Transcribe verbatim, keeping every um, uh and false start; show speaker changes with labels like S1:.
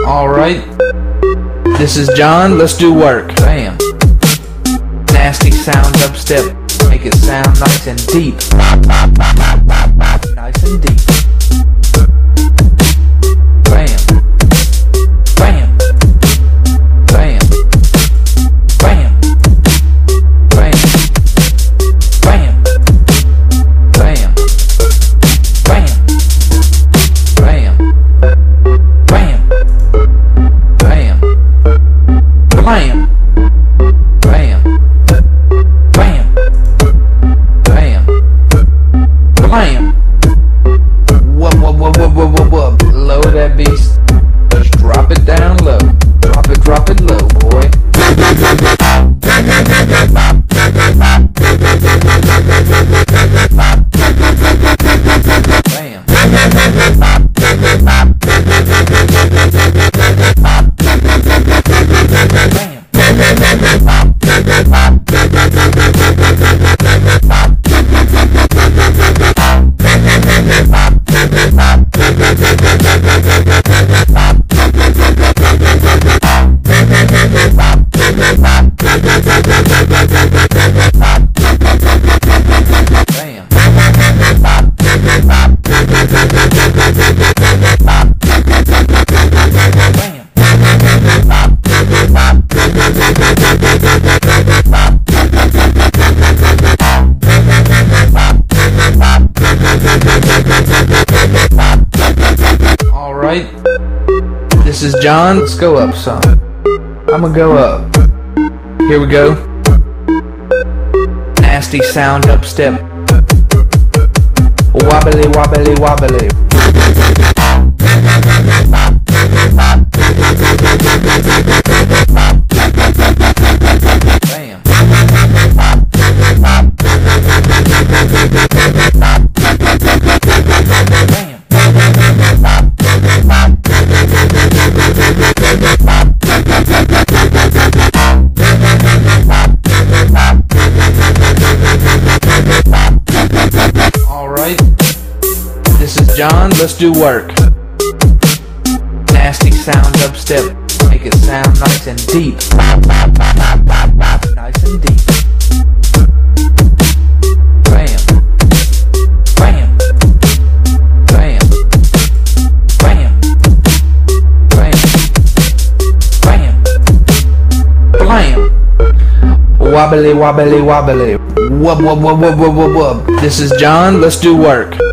S1: Alright, this is John, let's do work. Bam. Nasty sound dubstep, make it sound nice and deep. Nice and deep. Bam. Bam. Bam. Bam. Bam. Bam. Bam. Bam. Bam. Bam. Bam. Bam. Bam. Bam. Bam. Bam. Wub wub wub wub wub wub wub. Low that beast. Just drop it down low. Drop it, drop it low, boy. Bam. Alright, this is John, let's go up some. I'ma go up. Here we go. Nasty sound dubstep. Wobbly wobbly wobbly. Bam. Alright, this is John, let's do work. Nasty sound dubstep, make it sound nice and deep. Nice and deep. Bam. Bam. Bam. Bam. Bam. Bam. Blam. Wobbly wobbly wobbly. Wub wub wub wub wub wub wub. This is John, let's do work.